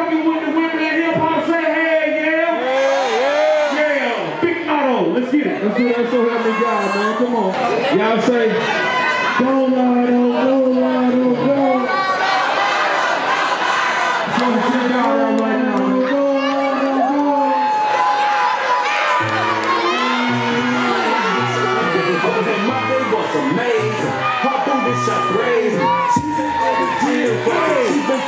rocking with the women in hip-hop. Say hey, yeah. Yeah. Big Mulatto. Let's get it. Let's do that. So help me God, man. Come on. Y'all say, go, Mulatto, go, Mulatto, go. So check out right now. Amazing, her booty shot crazy. She's been over gym, she's been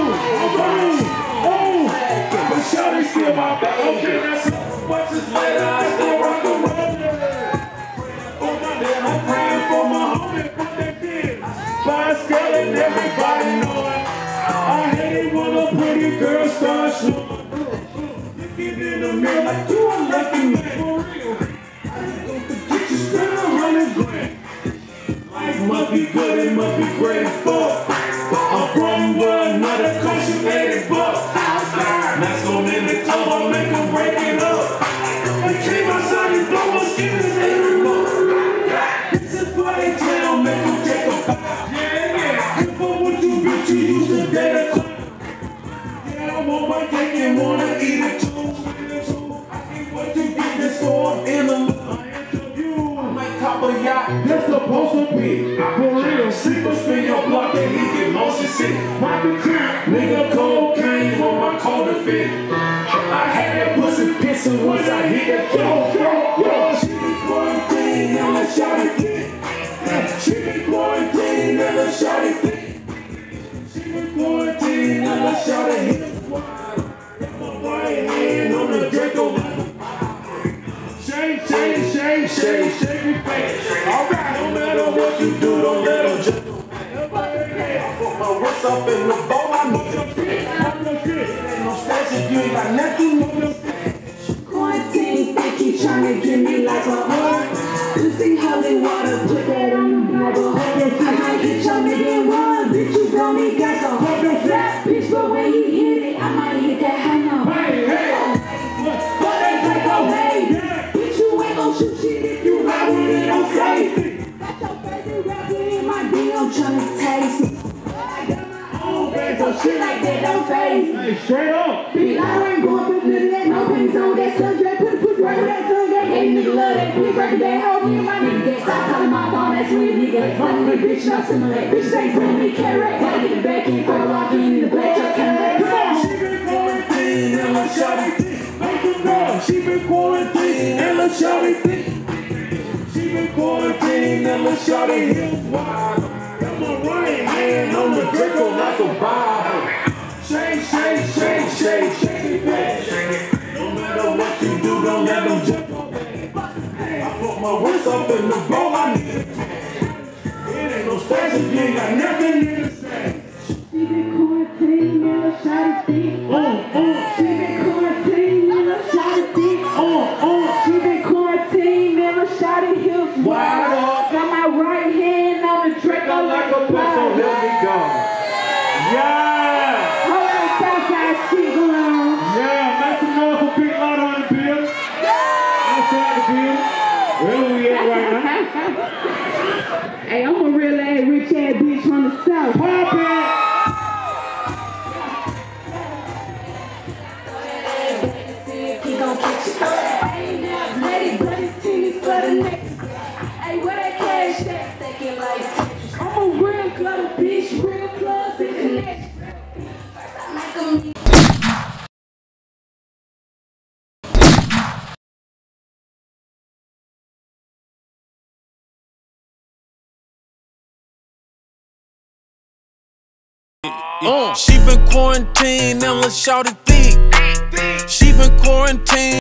but shawty still my baby. Okay, that's much is later, I still rock and roll. For my damn, I'm praying for my homie, what they did. By scale and everybody know it. I hate it when a pretty girl starts showing. Looking in the mirror like you a lucky man. For real, I ain't gonna forget you spend $100 grand. Life must be good, it must be great as fuck. I'm from another country, made it buck. That's on in the club, I make them break it up. They came outside and blow my skin and say remote. This is why they tell, make them take a bow. Yeah. Good for what you bitch, you use the data cloud. Yeah, I want my cake and wanna eat it too. I think what you get this for in the that's supposed to be for real. Sleeper spin your block and he get motion sick. Poppy crap, nigga cocaine on my cold fit. I had that pussy pissing once I hit that yo. She be quarantined and let's shot it dick. She be quarantined and let's shot it dick. She be quarantined and let's shot it hip wide. Got my right hand on the Draco like a shake your face. Alright, no matter what you do, don't let them jump. I put my wrist up in the bowl, I know your shit. Ain't no station, you ain't got nothing, no Quarantine, think he tryna get me like a whore. Pussy holy water, put that on you like a whore. I might hit your nigga in one, bitch, you gon' need got the whole flat. Bitch, but when he hit it, I might hit that high note. But they take away. Shoot shit if you ride with it, I'm safe. Got your favorite rapper in my DM tryna taste it. I got my own bag, so shit like that don't phase me. Hey, straight up. Big I ain't going for none of that, no pennies on that subject. Put a pussy right with that tongue, that hey nigga love that big record, that help me and my nigga that stop calling my phone, that's weird nigga. Fuck me, bitch, not similar. Bitch, they bring me carrot. Gotta get the back end, throw off in the black truck, come on. She been quarantined and let's shot it dick. Make them know she been quarantined and let's shot it dick. Quarantine and let's shot it hip wide. Got my right hand on the Draco like a Bible. Shake it back. No matter what you do, don't let them jump on that. I put my wrist up in the bowl, I need it. It ain't no station, you ain't got nothing in the stand. She been quarantined and let's shot it deep. She been quarantined and let's shot it deep. She been quarantined and let's shot it hip wide up. Got my right hand on the Draco like a so here we go. Yeah. Hold on, Southside shit going on. Yeah, make some noise for Big Mulatto on the bill. Outside the bill. Where we at right now? Hey, I'm a real ass rich ass bitch from the South. Pop it. He gon' catch it. Let it put his tennis for the next. Hey, where that cash at? Stacking like Tetris. I'm a real club bitch, real clubs and connections. First I make them. She been quarantined and let's shout it thick. She been quarantined.